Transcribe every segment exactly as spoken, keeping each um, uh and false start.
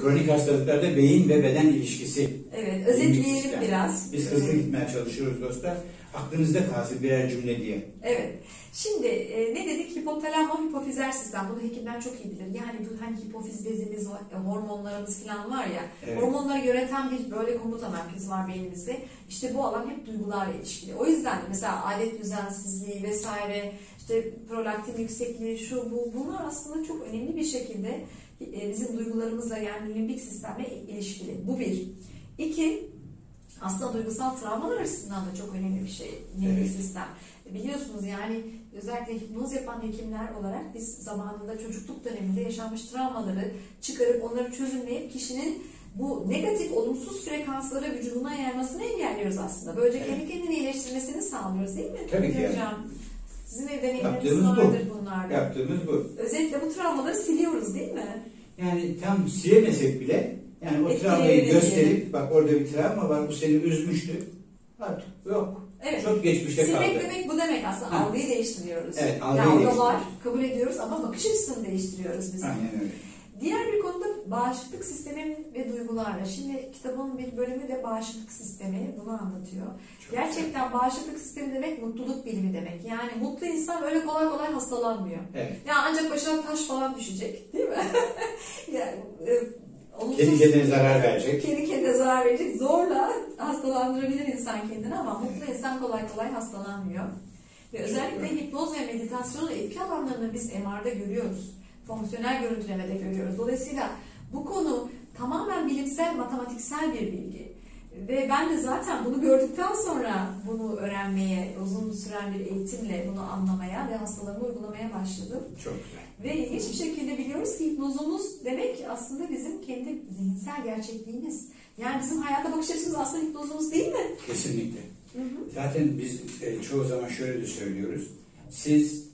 kronik hastalıklarda beyin ve beden ilişkisi. Evet, özetleyelim biraz. Biz hızlı gitmeye çalışıyoruz dostlar. Aklınızda kalsın birer cümle diye. Evet. Şimdi e, ne dedik? Hipotalamo hipofizer sistem. Bunu hekimler çok iyi bilir. Yani bu hani hipofiz bezimiz, hormonlarımız falan var ya. Evet. Hormonları yöneten bir böyle komuta merkezi var beynimizde. İşte bu alan hep duygularla ilişkili. O yüzden mesela adet düzensizliği vesaire, işte prolaktin yüksekliği, şu bu, bunlar aslında çok önemli bir şekilde e, bizim duygularımızla, yani limbik sistemle ilişkili. Bu bir. İki, aslında duygusal travmalar açısından da çok önemli bir şey limbik evet. sistem. Biliyorsunuz yani özellikle hipnoz yapan hekimler olarak biz zamanında çocukluk döneminde yaşanmış travmaları çıkarıp onları çözümleyip kişinin bu negatif, olumsuz frekansları vücuduna yaymasını engelliyoruz aslında. Böylece evet. kendi kendini iyileştirmesini sağlıyoruz değil mi? Tabii ki. Yani. Sizin de deneyimleriniz vardır bunlarda. Yaptığımız bu. Özellikle bu travmaları siliyoruz değil mi? Yani tam silemesek bile yani o travmayı gösterip bak orada bir travma var, bu seni üzmüştü. Artık yok. Evet. Çok geçmişte kaldı. Silmek demek bu demek aslında. Ha. Algıyı değiştiriyoruz. Evet, algıyı yani değiştiriyoruz. var, kabul ediyoruz ama bakış açısını değiştiriyoruz biz. Aynen öyle. Diğer bir konuda bağışıklık sistemi ve duygularla. Şimdi kitabın bir bölümü de bağışıklık sistemi. Bunu anlatıyor. Çok Gerçekten güzel. Bağışıklık sistemi demek mutluluk bilimi demek. Yani mutlu insan öyle kolay kolay hastalanmıyor. Evet. Ya ancak başına taş falan düşecek. Değil mi? yani, Olumsuz, kendi kendine zarar verecek. Kendi kendine zarar verecek. Zorla hastalandırabilir insan kendini ama mutlu insan kolay kolay hastalanmıyor. Ve özellikle hipnoz ve meditasyonun etki alanlarını biz M R'da görüyoruz. Fonksiyonel görüntülemede görüyoruz. Dolayısıyla bu konu tamamen bilimsel, matematiksel bir bilgi. Ve ben de zaten bunu gördükten sonra bunu öğrenmeye, uzun süren bir eğitimle bunu anlamaya ve hastalarıma uygulamaya başladım. Çok güzel. Ve ilginç bir şekilde biliyoruz ki hipnozumuz demek aslında bizim kendi zihinsel gerçekliğimiz. Yani bizim hayata bakış açımız aslında hipnozumuz değil mi? Kesinlikle. Hı hı. Zaten biz e, çoğu zaman şöyle de söylüyoruz. Siz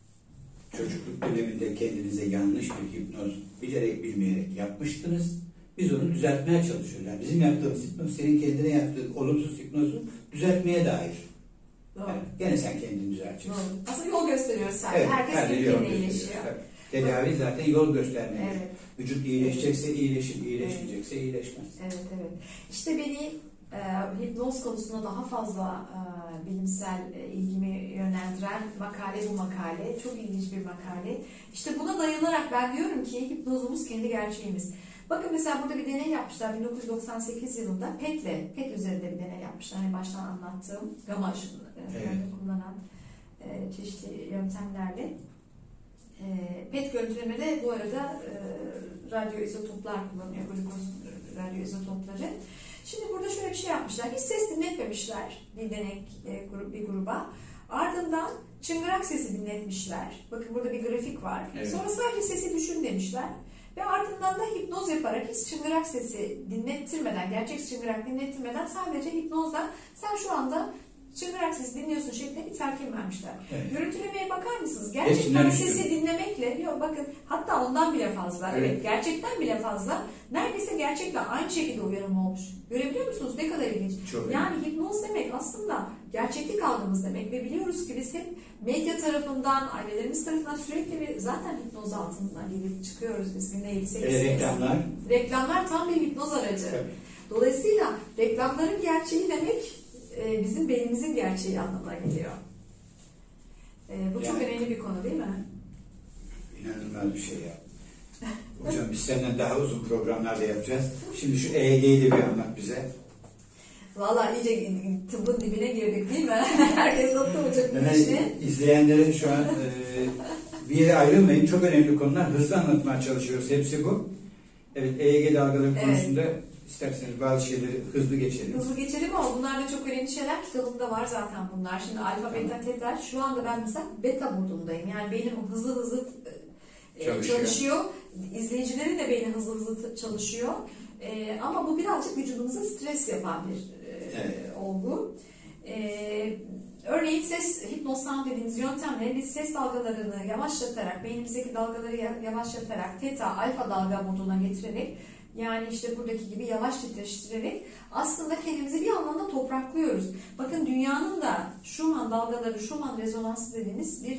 çocukluk döneminde kendinize yanlış bir hipnoz bilerek bilmeyerek yapmıştınız. Biz onu düzeltmeye çalışıyoruz. Yani bizim yaptığımız hipnoz senin kendine yaptığın olumsuz hipnozu düzeltmeye dair. Doğru. Yani gene sen kendini düzelteceksin. Doğru. Aslında yol gösteriyoruz sen. Evet, herkes kendine iyileşiyor. Tedavi evet. zaten yol göstermek. Evet. Vücut iyileşecekse iyileşir, iyileşmeyecekse evet. iyileşmez. Evet, evet. İşte beni e, hipnoz konusunda daha fazla e, bilimsel e, ilgimi yönlendiren makale bu makale. Çok ilginç bir makale. İşte buna dayanarak ben diyorum ki hipnozumuz kendi gerçeğimiz. Bakın mesela burada bir deney yapmışlar bin dokuz yüz doksan sekiz yılında P E T'le, P E T üzerinde bir deney yapmışlar. Hani baştan anlattığım gama ışını evet. kullanan e, çeşitli yöntemlerle. E, P E T görüntülemede bu arada e, radyo izotoplar kullanıyor, glukoz radyo izotopları. Şimdi burada şöyle bir şey yapmışlar. Hiç ses dinletmemişler bir deney e, grup, bir gruba. Ardından çıngırak sesi dinletmişler. Bakın burada bir grafik var. Evet. Sonra sadece sesi düşün demişler. Ve ardından da hipnoz yaparak hiç çıngırak sesi dinlettirmeden, gerçek çıngırak dinlettirmeden sadece hipnozla sen şu anda çıngırak sesi dinliyorsun şeklinde bir telkin vermişler. Evet. Görüntülemeye bakar mısınız? Gerçekten sesi dinlemekle, yok bakın hatta ondan bile fazla, evet. evet gerçekten bile fazla, neredeyse gerçekle aynı şekilde uyarım olmuş. Görebiliyor musunuz? Ne kadar ilginç. Çok yani iyi. Hipnoz demek aslında gerçeklik algımız demek ve biliyoruz ki biz hep medya tarafından, ailelerimiz tarafından sürekli bir zaten hipnoz altından gelip çıkıyoruz biz günde yedi sekiz e, reklamlar. Reklamlar tam bir hipnoz aracı. Tabii. Dolayısıyla reklamların gerçeği demek e, bizim beynimizin gerçeği anlamına geliyor. E, bu yani, çok önemli bir konu değil mi? İnanılmaz bir şey ya. Hocam biz senden daha uzun programlar da yapacağız. Şimdi şu E E G'yi de bir anlat bize. Vallahi iyice tıbbın dibine girdik değil mi? Herkes nokta olacak bu yani işe. İzleyenlerin şu an e, bir yere ayrılmayın. Çok önemli konular. Hızlı anlatmaya çalışıyoruz. Hepsi bu. Evet, E E G dalgaları evet. konusunda isterseniz bazı şeyleri hızlı geçelim. Hızlı geçelim ama bunlar da çok önemli şeyler. Kitabımda var zaten bunlar. Şimdi alfa, beta, teta. Şu anda ben mesela beta modundayım. Yani benim hızlı hızlı çalışıyor. çalışıyor. İzleyicilerin de beyni hızlı hızlı çalışıyor. Ee, ama bu birazcık vücudumuza stres yapan bir e, evet. olgu. Ee, örneğin ses, hipnosound dediğimiz yöntemle biz ses dalgalarını yavaşlatarak, beynimizdeki dalgaları yavaşlatarak, teta, alfa dalga moduna getirerek, yani işte buradaki gibi yavaş titreştirerek aslında kendimizi bir anlamda topraklıyoruz. Bakın dünyanın da Schumann dalgaları, Schumann rezonansı dediğimiz bir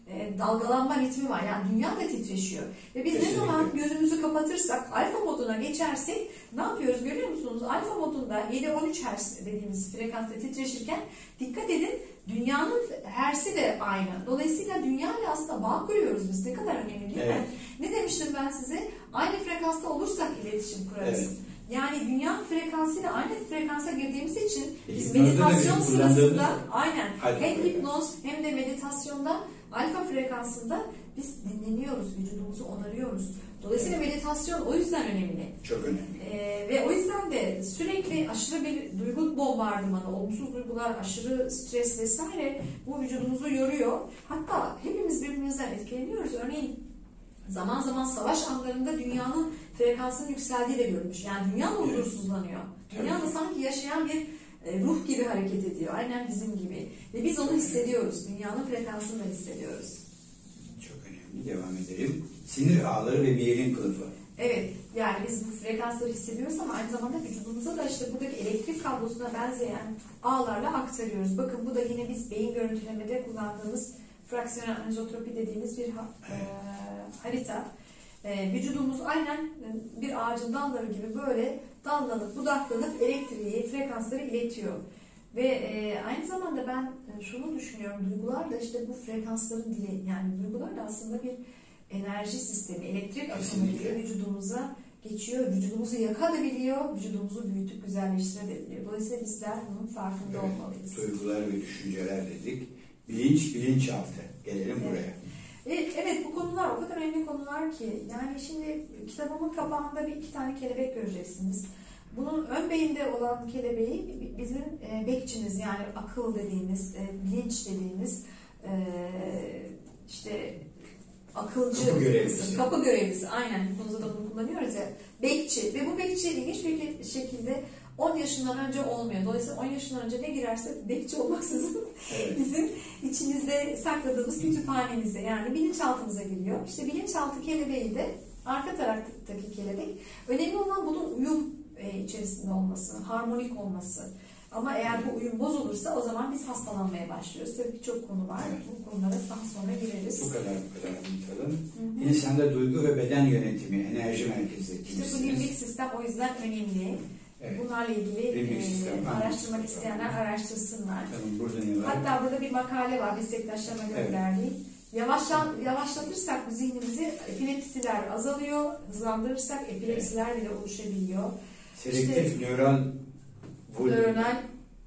e, dalgalanma ritmi var. Yani dünya da titreşiyor. Ve biz Kesinlikle. ne zaman gözümüzü kapatırsak, alfa moduna geçersek ne yapıyoruz görüyor musunuz? Alfa modunda yedi on üç hertz dediğimiz frekansta titreşirken dikkat edin, dünyanın hersi de aynı. Dolayısıyla dünyayla aslında bağ kuruyoruz biz. Ne kadar önemli değil Evet. mi? Ne demiştim ben size? Aynı frekansta olursak iletişim kurarız. Evet. Yani dünya frekansıyla aynı frekansa girdiğimiz için biz Hipnozda da meditasyon bizim kullandığımız sırasında aynen alfa hem frekans. hipnoz hem de meditasyonda alfa frekansında biz dinleniyoruz, vücudumuzu onarıyoruz. Dolayısıyla meditasyon o yüzden önemli. Çok önemli. Ee, ve o yüzden de sürekli aşırı bir duygu bombardımanı, olumsuz duygular, aşırı stres vesaire bu vücudumuzu yoruyor. Hatta hepimiz birbirimizden etkileniyoruz. Örneğin zaman zaman savaş anlarında dünyanın frekansının yükseldiği de görülmüş. Yani dünya da huzursuzlanıyor. Dünya da sanki yaşayan bir e, ruh gibi hareket ediyor. Aynen bizim gibi. Ve biz onu hissediyoruz. Dünyanın frekansını da hissediyoruz. Çok önemli. Devam edelim. Sinir ağları ve miyerin kılıfı. Evet, yani biz bu frekansları hissediyoruz ama aynı zamanda vücudumuza da işte buradaki elektrik kablosuna benzeyen ağlarla aktarıyoruz. Bakın bu da yine biz beyin görüntülemede kullandığımız fraksiyonel anizotropi dediğimiz bir ha, e, harita. E, vücudumuz aynen bir ağacın dalları gibi böyle dallanıp budaklanıp elektriği, frekansları iletiyor. Ve e, aynı zamanda ben şunu düşünüyorum, duygular da işte bu frekansların dili, yani duygular da aslında bir enerji sistemi, elektrik akımı gibi vücudumuza geçiyor, vücudumuzu yakabiliyor, vücudumuzu büyütüp güzelleştirebiliyor. Dolayısıyla bizler bunun farkında Evet, olmalıyız. duygular ve düşünceler dedik. Bilinç, bilinçaltı. Gelelim Evet. buraya. Evet, evet, bu konular o kadar önemli konular ki, yani şimdi kitabımın kapağında bir iki tane kelebek göreceksiniz. Bunun ön beyinde olan kelebeği bizim e, bekçimiz, yani akıl dediğimiz, e, bilinç dediğimiz e, işte akılcı Kapı görevlisi. kısım, kapı görevlisi, aynen bu konuda da bunu kullanıyoruz ya, bekçi. Ve bu bekçi ilginç bir şekilde on yaşından önce olmuyor. Dolayısıyla on yaşından önce ne girerse bekçi olmaksızın Evet. bizim içimizde sakladığımız kütüphanemize, yani bilinçaltımıza giriyor. İşte bilinçaltı kelebeği de arka taraftaki kelebek. Önemli olan bunun uyum e, içerisinde olması, harmonik olması. Ama eğer bu uyum bozulursa o zaman biz hastalanmaya başlıyoruz. Tabii birçok konu var. Evet. Bu konulara daha sonra gireriz. Bu kadar bu kadar anlatalım. Hı hı. İnsanda duygu ve beden yönetimi, enerji merkezi. İşte bu limbik sistem o yüzden önemli. Evet. Bunlarla ilgili Limbik e, sistem, araştırmak anladım. isteyenler araştırsınlar. Tamam, burada ne var? Hatta burada bir makale var meslektaşlarıma gönderdiğim. Yavaşlan, yavaşlatırsak bu zihnimizi epilepsiler azalıyor, hızlandırırsak epilepsiler bile oluşabiliyor. Selektif işte, nöral vul- nöronal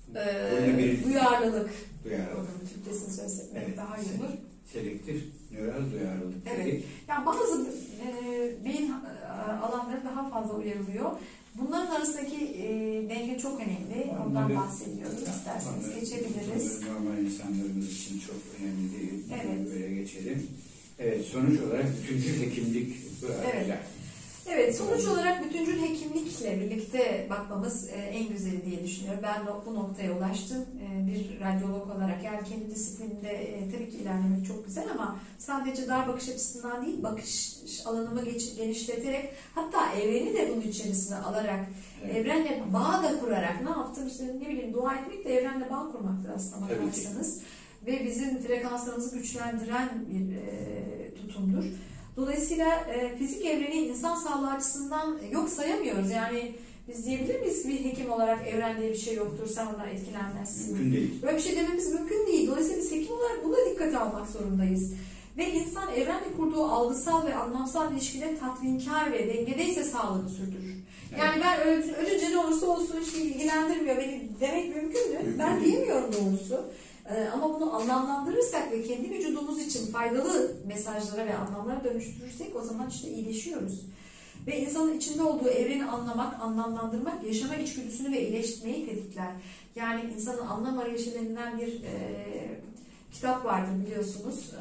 e, duyarlılık. duyarlılık. Onun Türkçesini söylesek Evet. daha iyi olur. Selektif nöral duyarlılık Evet. dedik. Yani bazı e, beyin e, alanları daha fazla uyarılıyor. Bunların arasındaki e, denge çok önemli. Ondan Onları- bahsediyoruz. İsterseniz Onları- geçebiliriz. onları normal insanlarımız için çok önemli değil. Evet. Böyle geçelim. Evet, sonuç olarak bütüncül hekimlik bu Evet. güzel. Evet, sonuç olarak bütüncül hekimlikle birlikte bakmamız e, en güzeli diye düşünüyorum. Ben de bu noktaya ulaştım e, bir radyolog olarak. Yani kendi disiplininde e, tabii ki ilerlemek çok güzel ama sadece dar bakış açısından değil, bakış alanımı geç, genişleterek, hatta evreni de bunun içerisine alarak, Evet. evrenle bağ da kurarak ne yaptım? İşte ne bileyim, dua etmek de evrenle bağ kurmaktır aslında Tabii ki. bakarsanız. Ve bizim frekanslarımızı güçlendiren bir e, tutumdur. Dolayısıyla e, fizik evreni insan sağlığı açısından yok sayamıyoruz. Yani biz diyebilir miyiz bir hekim olarak evren diye bir şey yoktur, sen ondan etkilenmezsin. Mümkün değil. Böyle bir şey dememiz mümkün değil. Dolayısıyla biz hekim olarak buna dikkate almak zorundayız. Ve insan evrenle kurduğu algısal ve anlamsal ilişkide tatminkar ve dengedeyse sağlığını sürdürür. Evet. Yani ben ölü- ölünce ne olursa olsun hiç ilgilendirmiyor beni demek mümkün mü? Mümkün Ben değil. diyemiyorum doğrusu. Ee, ama bunu anlamlandırırsak ve kendi vücudumuz için faydalı mesajlara ve anlamlara dönüştürürsek o zaman işte iyileşiyoruz. Ve insanın içinde olduğu evreni anlamak, anlamlandırmak yaşama içgüdüsünü ve iyileştirmeyi tetikler. Yani insanın anlam arayışı denilen bir e, kitap vardır biliyorsunuz.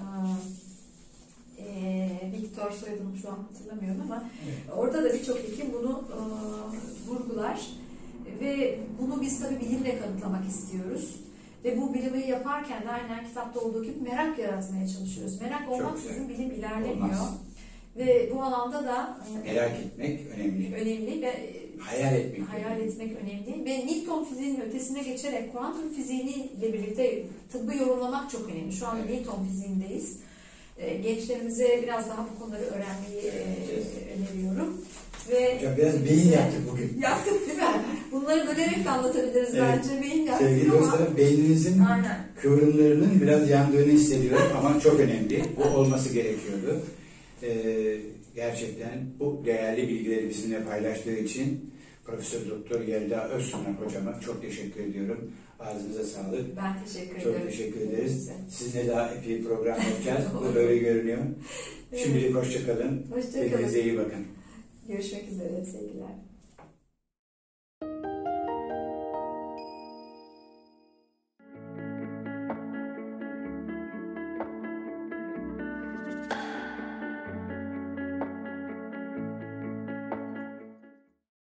E, e, Viktor soyadını şu an hatırlamıyorum ama Evet. orada da birçok hekim bunu e, vurgular. Ve bunu biz tabii bilimle kanıtlamak istiyoruz. Ve bu bilimi yaparken de aynen kitapta olduğu gibi merak yaratmaya çalışıyoruz. Merak olmaksızın bilim ilerlemiyor. Olmaz. Ve bu alanda da Merak etmek önemli. önemli ve Hayal etmek hayal önemli. etmek önemli. Ve Newton fiziğinin ötesine geçerek kuantum fiziğiyle birlikte tıbbı yorumlamak çok önemli. Şu anda Evet. Newton fiziğindeyiz. E, gençlerimize biraz daha bu konuları öğrenmeyi e, öneriyorum. Ve Hocam biraz beyin yaptık bugün. Yaptık değil mi? Bunları bölerek de anlatabiliriz Evet. bence. Beyin yaptık Sevgili ama. dostlar, beyninizin Aynen. kıvrımlarının biraz yandığını hissediyorum ama çok önemli. Bu olması gerekiyordu. Ee, gerçekten bu değerli bilgileri bizimle paylaştığı için Profesör Doktor Yelda Özsunak hocama çok teşekkür ediyorum. Ağzınıza sağlık. Ben teşekkür Çok ederim. teşekkür ederiz. Size. Sizinle daha epey program yapacağız. Bu böyle görünüyor. Evet. Şimdilik hoşça kalın. Hoşça kalın. Kendinize iyi bakın. Görüşmek üzere sevgiler.